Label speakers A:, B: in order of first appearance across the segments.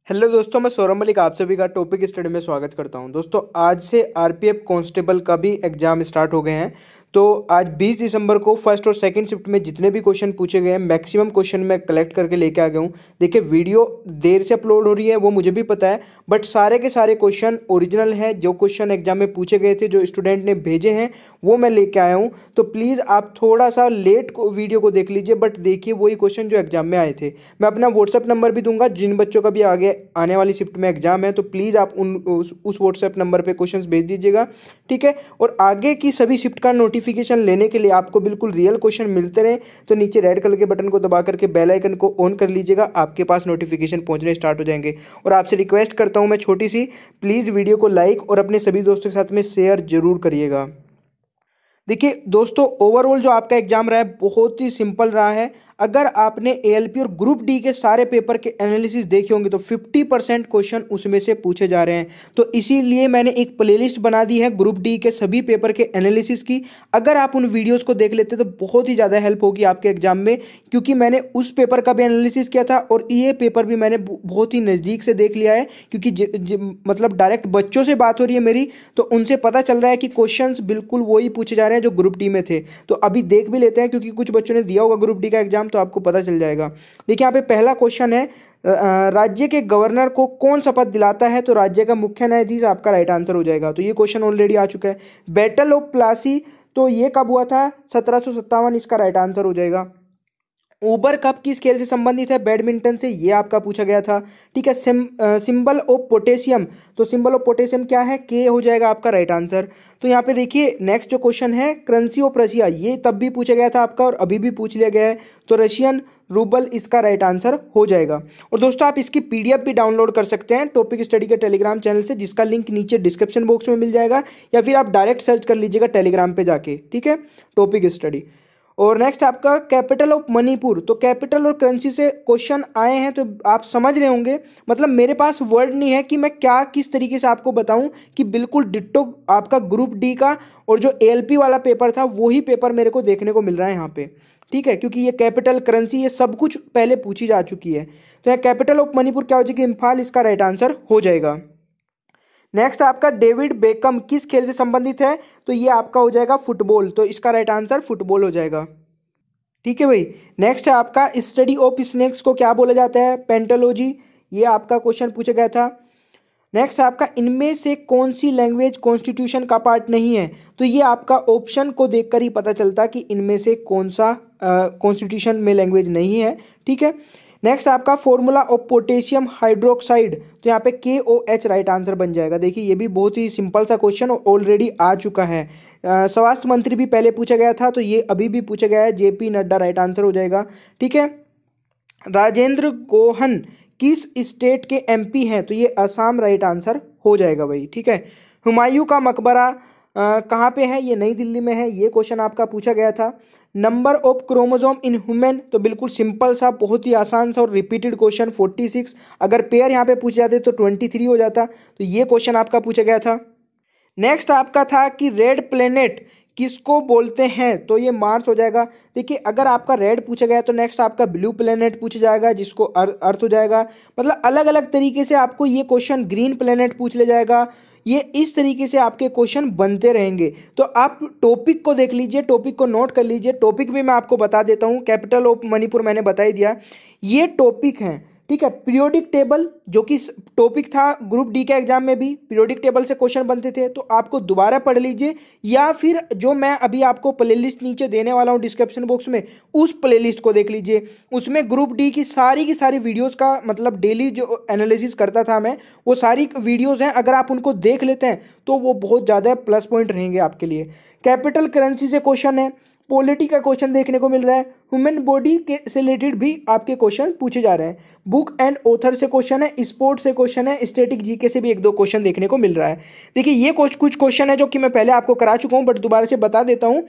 A: Hello दोस्तों, मैं सौरभ मलिक आप सभी का टॉपिक स्टडी में स्वागत करता हूं। दोस्तों, आज से आरपीएफ कांस्टेबल का भी एग्जाम स्टार्ट हो गए हैं। तो आज 20 दिसंबर को फर्स्ट और सेकंड शिफ्ट में जितने भी क्वेश्चन पूछे गए हैं, मैक्सिमम क्वेश्चन मैं कलेक्ट करके लेके आ गया हूं। देखिए, वीडियो देर से अपलोड हो रही है वो मुझे भी पता है, बट सारे के सारे क्वेश्चन ओरिजिनल है। जो क्वेश्चन एग्जाम में पूछे गए थे, जो स्टूडेंट ने भेजे हैं, वो मैं लेके आया हूँ। तो प्लीज़ आप थोड़ा सा लेट वीडियो को देख लीजिए, बट देखिए वही क्वेश्चन जो एग्जाम में आए थे। मैं अपना व्हाट्सअप नंबर भी दूंगा, जिन बच्चों का भी आगे आने वाली शिफ्ट में एग्जाम है, तो प्लीज़ आप उस व्हाट्सएप नंबर पे क्वेश्चंस भेज दीजिएगा, ठीक है। और आगे की सभी शिफ्ट का नोटिफिकेशन लेने के लिए आपको बिल्कुल रियल क्वेश्चन मिलते रहे, तो नीचे रेड कलर के बटन को दबा करके बेल आइकन को ऑन कर लीजिएगा, आपके पास नोटिफिकेशन पहुंचने स्टार्ट हो जाएंगे। और आपसे रिक्वेस्ट करता हूं मैं छोटी सी, प्लीज़ वीडियो को लाइक और अपने सभी दोस्तों के साथ में शेयर जरूर करिएगा। देखिए दोस्तों, ओवरऑल जो आपका एग्जाम रहा है बहुत ही सिंपल रहा है। अगर आपने एएलपी और ग्रुप डी के सारे पेपर के एनालिसिस देखे होंगे तो 50% क्वेश्चन उसमें से पूछे जा रहे हैं। तो इसीलिए मैंने एक प्लेलिस्ट बना दी है ग्रुप डी के सभी पेपर के एनालिसिस की। अगर आप उन वीडियोस को देख लेते तो बहुत ही ज़्यादा हेल्प होगी आपके एग्जाम में, क्योंकि मैंने उस पेपर का भी एनालिसिस किया था और ये पेपर भी मैंने बहुत ही नज़दीक से देख लिया है, क्योंकि मतलब डायरेक्ट बच्चों से बात हो रही है मेरी, तो उनसे पता चल रहा है कि क्वेश्चंस बिल्कुल वही पूछे जा रहे हैं जो ग्रुप डी में थे। तो अभी देख भी लेते हैं, क्योंकि कुछ बच्चों ने दिया होगा ग्रुप डी का एग्जाम, तो आपको पता चल जाएगा। देखिए, यहाँ पे पहला क्वेश्चन है, राज्य के गवर्नर को कौन शपथ दिलाता है? तो राज्य का मुख्य न्यायाधीश आपका राइट आंसर हो जाएगा। तो ये क्वेश्चन ऑलरेडी आ चुका है। बैटल ऑफ प्लासी, तो ये कब हुआ था? 1757, इसका राइट आंसर हो जाएगा। ऊबर कप किस खेल से संबंधित है? बैडमिंटन से, ये आपका पूछा गया था, ठीक है। सिंबल ऑफ पोटेशियम, तो सिंबल ऑफ पोटेशियम क्या है? के हो जाएगा आपका राइट आंसर। तो यहाँ पे देखिए नेक्स्ट जो क्वेश्चन है, करेंसी ऑफ रशिया, ये तब भी पूछा गया था आपका और अभी भी पूछ लिया गया है, तो रशियन रूबल इसका राइट आंसर हो जाएगा। और दोस्तों, आप इसकी पीडीएफ भी डाउनलोड कर सकते हैं टॉपिक स्टडी के टेलीग्राम चैनल से, जिसका लिंक नीचे डिस्क्रिप्शन बॉक्स में मिल जाएगा, या फिर आप डायरेक्ट सर्च कर लीजिएगा टेलीग्राम पे जाके, ठीक है, टॉपिक स्टडी। और नेक्स्ट आपका कैपिटल ऑफ मणिपुर, तो कैपिटल और करेंसी से क्वेश्चन आए हैं, तो आप समझ रहे होंगे, मतलब मेरे पास वर्ड नहीं है कि मैं क्या किस तरीके से आपको बताऊं कि बिल्कुल डिट्टो आपका ग्रुप डी का और जो एएलपी वाला पेपर था वही पेपर मेरे को देखने को मिल रहा है यहाँ पे, ठीक है। क्योंकि ये कैपिटल, करेंसी, ये सब कुछ पहले पूछी जा चुकी है। तो यहाँ कैपिटल ऑफ मणिपुर क्या हो जाएगी? इम्फाल, इसका राइट आंसर हो जाएगा। नेक्स्ट आपका डेविड बेकम किस खेल से संबंधित है? तो ये आपका हो जाएगा फुटबॉल, तो इसका राइट आंसर फुटबॉल हो जाएगा, ठीक है भाई। नेक्स्ट है आपका स्टडी ऑफ स्नेक्स को क्या बोला जाता है? पेंटोलॉजी, ये आपका क्वेश्चन पूछा गया था। नेक्स्ट आपका इनमें से कौन सी लैंग्वेज कॉन्स्टिट्यूशन का पार्ट नहीं है? तो ये आपका ऑप्शन को देखकर ही पता चलता कि इनमें से कौन सा कॉन्स्टिट्यूशन में लैंग्वेज नहीं है, ठीक है। नेक्स्ट आपका फॉर्मूला ऑफ पोटेशियम हाइड्रोक्साइड, तो यहाँ पे KOH राइट आंसर बन जाएगा। देखिए, ये भी बहुत ही सिंपल सा क्वेश्चन ऑलरेडी आ चुका है। स्वास्थ्य मंत्री भी पहले पूछा गया था, तो ये अभी भी पूछा गया है। JP नड्डा राइट आंसर हो जाएगा, ठीक है। राजेंद्र गोहन किस स्टेट के MP हैं? तो ये असम राइट आंसर हो जाएगा भाई, ठीक है। हुमायूं का मकबरा कहाँ पे है? ये नई दिल्ली में है, ये क्वेश्चन आपका पूछा गया था। Number of chromosome in human, तो बिल्कुल सिंपल सा, बहुत ही आसान सा और रिपीटेड क्वेश्चन 46। अगर पेयर यहाँ पे पूछे जाते तो 23 हो जाता, तो ये क्वेश्चन आपका पूछा गया था। नेक्स्ट आपका था कि रेड प्लेनेट किसको बोलते हैं? तो ये मार्स हो जाएगा। देखिए, अगर आपका रेड पूछा गया तो नेक्स्ट आपका ब्लू प्लेनेट पूछा जाएगा, जिसको अर्थ हो जाएगा। मतलब अलग अलग तरीके से आपको ये क्वेश्चन, ग्रीन प्लेनेट पूछ ले जाएगा। ये इस तरीके से आपके क्वेश्चन बनते रहेंगे। तो आप टॉपिक को देख लीजिए, टॉपिक को नोट कर लीजिए। टॉपिक भी मैं आपको बता देता हूँ। कैपिटल ऑफ मणिपुर मैंने बता ही दिया, ये टॉपिक है, ठीक है। पीरियोडिक टेबल, जो कि टॉपिक था ग्रुप डी के एग्जाम में भी, पीरियोडिक टेबल से क्वेश्चन बनते थे, तो आपको दोबारा पढ़ लीजिए, या फिर जो मैं अभी आपको प्लेलिस्ट नीचे देने वाला हूँ डिस्क्रिप्शन बॉक्स में, उस प्लेलिस्ट को देख लीजिए। उसमें ग्रुप डी की सारी वीडियोस का, मतलब डेली जो एनालिसिस करता था मैं, वो सारी वीडियोस हैं। अगर आप उनको देख लेते हैं तो वो बहुत ज़्यादा प्लस पॉइंट रहेंगे आपके लिए। कैपिटल करेंसी से क्वेश्चन है, पॉलिटी का क्वेश्चन देखने को मिल रहा है, ह्यूमन बॉडी के से रिलेटेड भी आपके क्वेश्चन पूछे जा रहे हैं। बुक एंड ऑथर से क्वेश्चन है, स्पोर्ट्स से क्वेश्चन है, स्टैटिक जीके से भी 1-2 क्वेश्चन देखने को मिल रहा है। देखिए, ये कुछ क्वेश्चन है जो कि मैं पहले आपको करा चुका हूं, बट दोबारा से बता देता हूं।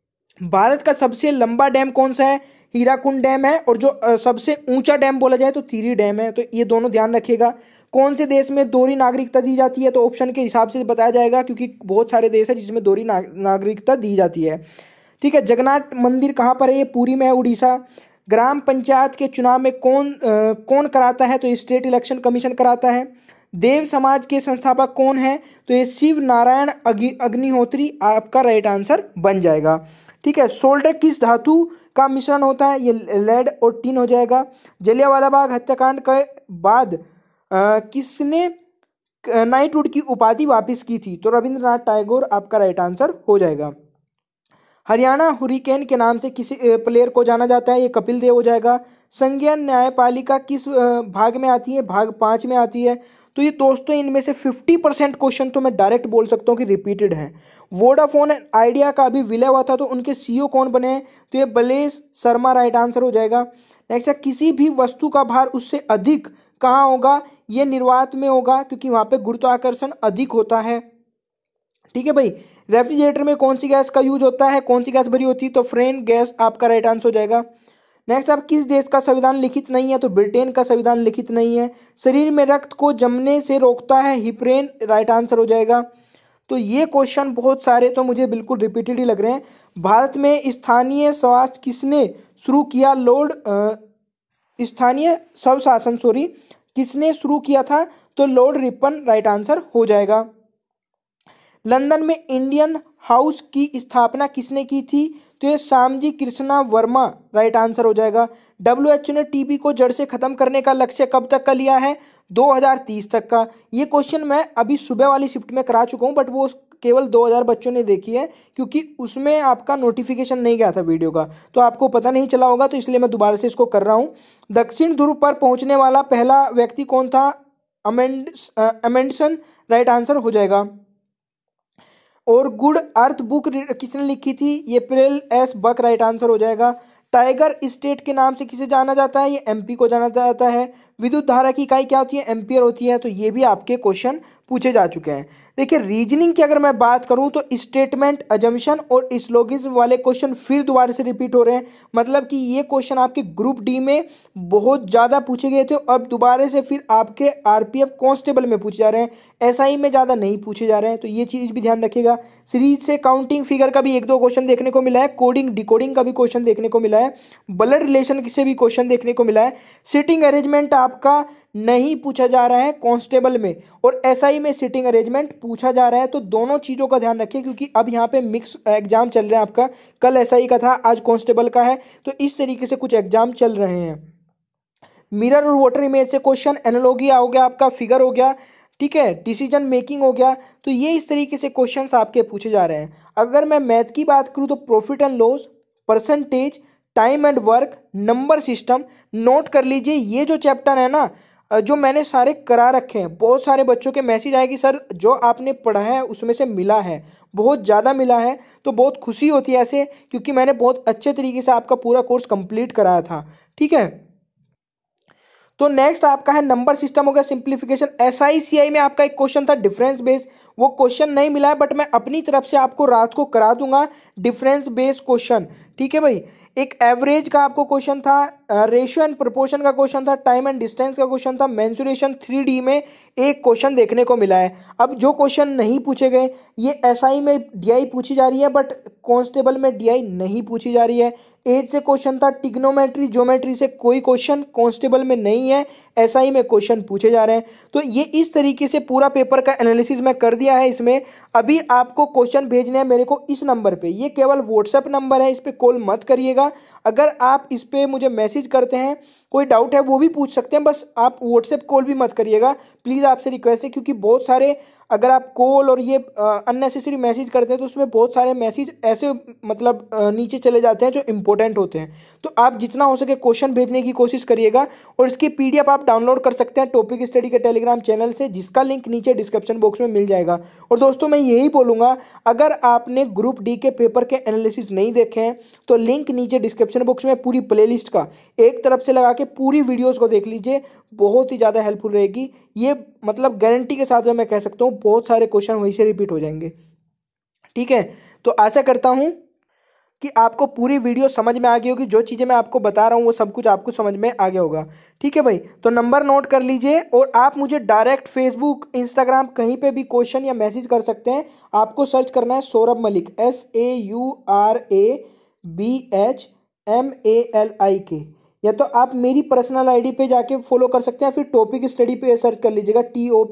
A: भारत का सबसे लंबा डैम कौन सा है? हीराकुंड डैम है। और जो सबसे ऊंचा डैम बोला जाए तो तिरी डैम है। तो ये दोनों ध्यान रखिएगा। कौन से देश में दोहरी नागरिकता दी जाती है? तो ऑप्शन के हिसाब से बताया जाएगा, क्योंकि बहुत सारे देश है जिसमें दोहरी नागरिकता दी जाती है, ठीक है। जगन्नाथ मंदिर कहाँ पर है? ये पुरी में है, उड़ीसा। ग्राम पंचायत के चुनाव में कौन कराता है? तो ये स्टेट इलेक्शन कमीशन कराता है। देव समाज के संस्थापक कौन है? तो ये शिव नारायण अग्निहोत्री आपका राइट आंसर बन जाएगा। ठीक है। सोल्डर किस धातु का मिश्रण होता है? ये लेड और टिन हो जाएगा। जलियांवाला बाग हत्याकांड के बाद किसने नाइटहुड की उपाधि वापस की थी? तो रविंद्रनाथ टैगोर आपका राइट आंसर हो जाएगा। हरियाणा हुरिकेन के नाम से किसी प्लेयर को जाना जाता है? ये कपिल देव हो जाएगा। संघीय न्यायपालिका किस भाग में आती है? भाग 5 में आती है। तो ये दोस्तों इनमें से 50% क्वेश्चन तो मैं डायरेक्ट बोल सकता हूँ कि रिपीटेड है। वोडाफोन एंड आइडिया का अभी विलय हुआ था, तो उनके सीईओ कौन बने हैं? तो ये बलेश शर्मा राइट आंसर हो जाएगा। नेक्स्ट है, किसी भी वस्तु का भार उससे अधिक कहाँ होगा? ये निर्वात में होगा, क्योंकि वहां पे गुरुत्वाकर्षण अधिक होता है। ठीक है भाई। रेफ्रिजरेटर में कौन सी गैस का यूज होता है? कौन सी गैस भरी होती है? तो फ्रेन गैस आपका राइट आंसर हो जाएगा। नेक्स्ट, अब किस देश का संविधान लिखित नहीं है? तो ब्रिटेन का संविधान लिखित नहीं है। शरीर में रक्त को जमने से रोकता है हिप्रेन, राइट आंसर हो जाएगा। तो ये क्वेश्चन बहुत सारे तो मुझे बिल्कुल रिपीटेड ही लग रहे हैं। भारत में स्थानीय स्वास्थ्य किसने शुरू किया? स्थानीय स्वशासन किसने शुरू किया था? तो लॉर्ड रिपन राइट आंसर हो जाएगा। लंदन में इंडियन हाउस की स्थापना किसने की थी? तो ये श्यामजी कृष्णा वर्मा राइट आंसर हो जाएगा। WHO ने टीबी को जड़ से खत्म करने का लक्ष्य कब तक का लिया है? 2030 तक का। ये क्वेश्चन मैं अभी सुबह वाली शिफ्ट में करा चुका हूँ, बट वो केवल 2000 बच्चों ने देखी है, क्योंकि उसमें आपका नोटिफिकेशन नहीं गया था वीडियो का, तो आपको पता नहीं चला होगा, तो इसलिए मैं दोबारा से इसको कर रहा हूँ। दक्षिण ध्रुव पर पहुंचने वाला पहला व्यक्ति कौन था? अमेंडसन राइट आंसर हो जाएगा। और गुड अर्थ बुक किसने लिखी थी? ये Pearl S Buck right answer हो जाएगा। टाइगर स्टेट के नाम से किसे जाना जाता है? ये एमपी को जाना जाता है। विद्युत धारा की इकाई क्या होती है? एम्पियर होती है। तो ये भी आपके क्वेश्चन पूछे जा चुके हैं। देखिए, रीजनिंग की अगर मैं बात करूं तो स्टेटमेंट, अजम्पशन और स्लोगिज्म वाले क्वेश्चन फिर दोबारा से रिपीट हो रहे हैं। मतलब कि ये क्वेश्चन आपके ग्रुप डी में बहुत ज़्यादा पूछे गए थे, अब दोबारा से फिर आपके आरपीएफ कांस्टेबल में पूछे जा रहे हैं। एसआई में ज़्यादा नहीं पूछे जा रहे हैं, तो ये चीज़ भी ध्यान रखिएगा। सीरीज से काउंटिंग फिगर का भी 1-2 क्वेश्चन देखने को मिला है। कोडिंग डिकोडिंग का भी क्वेश्चन देखने को मिला है। ब्लड रिलेशन से भी क्वेश्चन देखने को मिला है। सिटिंग अरेंजमेंट आपका नहीं पूछा जा रहा है कांस्टेबल में, और एसआई में सिटिंग अरेंजमेंट पूछा जा रहा है। तो दोनों चीज़ों का ध्यान रखिए, क्योंकि अब यहाँ पे मिक्स एग्जाम चल रहे हैं आपका। कल एसआई का था, आज कांस्टेबल का है, तो इस तरीके से कुछ एग्जाम चल रहे हैं। मिरर और वाटर इमेज से क्वेश्चन, एनालॉजी हो गया आपका, फिगर हो गया, ठीक है, डिसीजन मेकिंग हो गया। तो ये इस तरीके से क्वेश्चंस आपके पूछे जा रहे हैं। अगर मैं मैथ की बात करूँ तो profit and loss, percentage, time and work, number system, note कर लीजिए। ये जो चैप्टर है ना, जो मैंने सारे करा रखे हैं, बहुत सारे बच्चों के मैसेज आए कि सर जो आपने पढ़ा है उसमें से मिला है, बहुत ज़्यादा मिला है। तो बहुत खुशी होती है ऐसे, क्योंकि मैंने बहुत अच्छे तरीके से आपका पूरा कोर्स कंप्लीट कराया था। ठीक है। तो नेक्स्ट आपका है नंबर सिस्टम हो गया, सिंप्लीफिकेशन। एसआईसीआई में आपका एक क्वेश्चन था डिफरेंस बेस, वो क्वेश्चन नहीं मिला है, बट मैं अपनी तरफ से आपको रात को करा दूंगा डिफरेंस बेस क्वेश्चन। ठीक है भाई। एक एवरेज का आपको क्वेश्चन था, रेशियो एंड प्रोपोर्शन का क्वेश्चन था, टाइम एंड डिस्टेंस का क्वेश्चन था, मेंसुरेशन 3D में एक क्वेश्चन देखने को मिला है। अब जो क्वेश्चन नहीं पूछे गए, ये एसआई में डीआई पूछी जा रही है, बट कांस्टेबल में डीआई नहीं पूछी जा रही है। एज से क्वेश्चन था, टिग्नोमेट्री ज्योमेट्री से कोई क्वेश्चन कांस्टेबल में नहीं है, एसआई में क्वेश्चन पूछे जा रहे हैं। तो ये इस तरीके से पूरा पेपर का एनालिसिस मैं कर दिया है इसमें। अभी आपको क्वेश्चन भेजने हैं मेरे को इस नंबर पे, ये केवल व्हाट्सएप नंबर है, इस पे कॉल मत करिएगा। अगर आप इस पे मुझे मैसेज करते हैं, कोई डाउट है वो भी पूछ सकते हैं, बस आप व्हाट्सएप कॉल भी मत करिएगा प्लीज़, आपसे रिक्वेस्ट है। क्योंकि बहुत सारे अगर आप कॉल और ये अननेसेसरी मैसेज करते हैं तो उसमें बहुत सारे मैसेज ऐसे मतलब नीचे चले जाते हैं जो इंपॉर्टेंट होते हैं। तो आप जितना हो सके क्वेश्चन भेजने की कोशिश करिएगा, और इसकी पीडीएफ आप डाउनलोड कर सकते हैं टॉपिक स्टडी के टेलीग्राम चैनल से, जिसका लिंक नीचे डिस्क्रिप्शन बॉक्स में मिल जाएगा। और दोस्तों मैं यही बोलूँगा, अगर आपने ग्रुप डी के पेपर के एनालिसिस नहीं देखे हैं तो लिंक नीचे डिस्क्रिप्शन बॉक्स में पूरी प्लेलिस्ट का एक तरफ से लगा के पूरी वीडियोस को देख लीजिए, बहुत ही ज़्यादा हेल्पफुल रहेगी। ये मतलब गारंटी के साथ में मैं कह सकता हूँ बहुत सारे क्वेश्चन वहीं से रिपीट हो जाएंगे। ठीक है। तो आशा करता हूँ कि आपको पूरी वीडियो समझ में आ गई होगी, जो चीज़ें मैं आपको बता रहा हूँ वो सब कुछ आपको समझ में आ गया होगा। ठीक है भाई। तो नंबर नोट कर लीजिए, और आप मुझे डायरेक्ट फेसबुक, इंस्टाग्राम कहीं पे भी क्वेश्चन या मैसेज कर सकते हैं। आपको सर्च करना है सौरभ मलिक, SAURABH MALIK, या तो आप मेरी पर्सनल आईडी पे जाके फॉलो कर सकते हैं, फिर टॉपिक स्टडी पे सर्च कर लीजिएगा,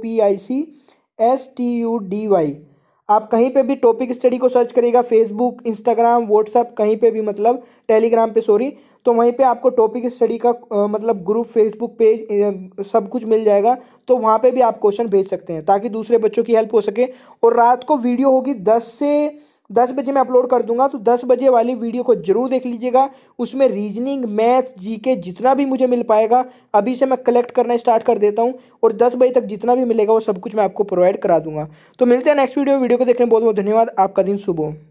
A: TOPICSTUDY। आप कहीं पे भी टॉपिक स्टडी को सर्च करिएगा, फेसबुक, इंस्टाग्राम, व्हाट्सअप, कहीं पे भी, मतलब टेलीग्राम पे, सॉरी, तो वहीं पे आपको टॉपिक स्टडी का मतलब ग्रुप, फेसबुक पेज, सब कुछ मिल जाएगा। तो वहाँ पे भी आप क्वेश्चन भेज सकते हैं ताकि दूसरे बच्चों की हेल्प हो सके। और रात को वीडियो होगी 10 बजे मैं अपलोड कर दूंगा, तो 10 बजे वाली वीडियो को जरूर देख लीजिएगा। उसमें रीजनिंग, मैथ, जीके जितना भी मुझे मिल पाएगा अभी से मैं कलेक्ट करना स्टार्ट कर देता हूँ, और 10 बजे तक जितना भी मिलेगा वो सब कुछ मैं आपको प्रोवाइड करा दूंगा। तो मिलते हैं नेक्स्ट वीडियो को देखने, बहुत बहुत धन्यवाद। आपका दिन शुभ हो।